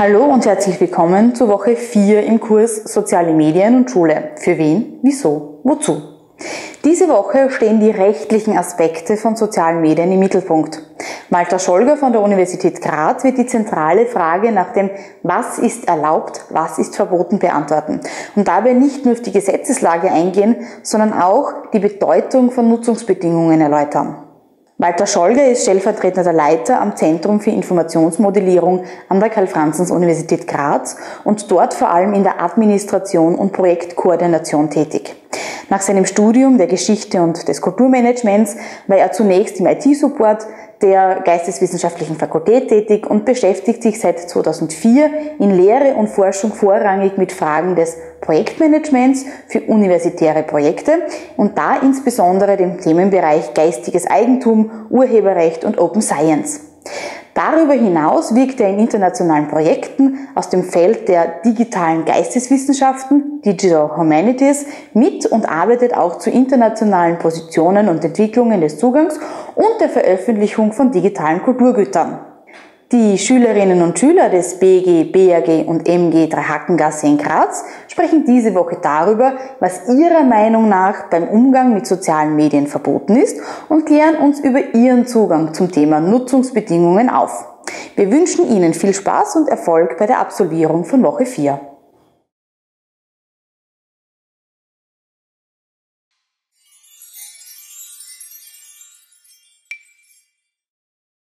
Hallo und herzlich willkommen zur Woche 4 im Kurs Soziale Medien und Schule. Für wen, wieso, wozu? Diese Woche stehen die rechtlichen Aspekte von sozialen Medien im Mittelpunkt. Walter Scholger von der Universität Graz wird die zentrale Frage nach dem Was ist erlaubt, was ist verboten beantworten und dabei nicht nur auf die Gesetzeslage eingehen, sondern auch die Bedeutung von Nutzungsbedingungen erläutern. Walter Scholger ist stellvertretender Leiter am Zentrum für Informationsmodellierung an der Karl-Franzens-Universität Graz und dort vor allem in der Administration und Projektkoordination tätig. Nach seinem Studium der Geschichte und des Kulturmanagements war er zunächst im IT-Support der Geisteswissenschaftlichen Fakultät tätig und beschäftigt sich seit 2004 in Lehre und Forschung vorrangig mit Fragen des Projektmanagements für universitäre Projekte und da insbesondere dem Themenbereich geistiges Eigentum, Urheberrecht und Open Science. Darüber hinaus wirkt er in internationalen Projekten aus dem Feld der digitalen Geisteswissenschaften, Digital Humanities, mit und arbeitet auch zu internationalen Positionen und Entwicklungen des Zugangs und der Veröffentlichung von digitalen Kulturgütern. Die Schülerinnen und Schüler des BG, BAG und MG Dreihakengasse in Graz sprechen diese Woche darüber, was ihrer Meinung nach beim Umgang mit sozialen Medien verboten ist und klären uns über ihren Zugang zum Thema Nutzungsbedingungen auf. Wir wünschen Ihnen viel Spaß und Erfolg bei der Absolvierung von Woche 4.